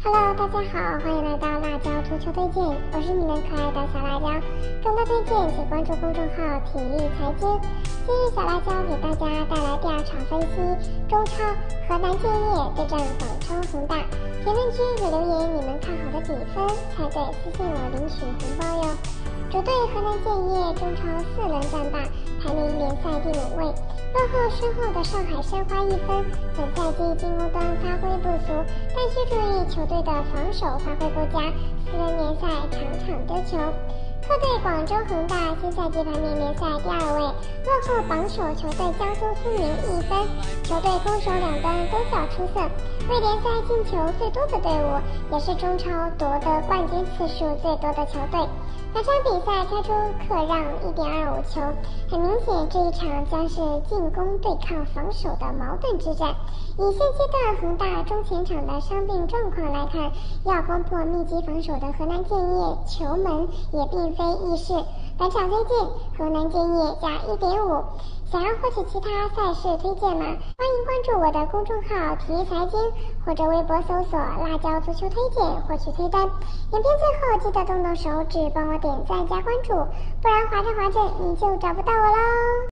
Hello， 大家好，欢迎来到辣椒足球推荐，我是你们可爱的小辣椒。更多推荐请关注公众号体育财经。今日小辣椒给大家带来第二场分析，中超河南建业对阵广州恒大。评论区有留言你们看好的比分，猜对私信我领取红包哟。主队河南建业中超4轮战罢，排名联赛第5位，落后身后的上海申花1分。本赛季进攻端发挥不俗，但需注意球队的防守发挥不佳，4轮联赛场丢球。客队广州恒大新赛季排名联赛第2位，落后榜首球队江苏苏宁1分。球队攻守两端都较出色，为联赛进球最多的队伍，也是中超夺得冠军次数最多的球队。本场比赛开出客让1.25球，很明显这一场将是进攻对抗防守的矛盾之战。以现阶段恒大中前场的伤病状况来看，要攻破密集防守的河南建业球门也并非易事。本场推荐河南建业加1.5。想要获取其他赛事推荐吗？欢迎关注我的公众号体育财经，或者微博搜索辣椒足球推荐获取推单。影片最后记得动动手指帮我点赞加关注，不然滑着滑着你就找不到我喽。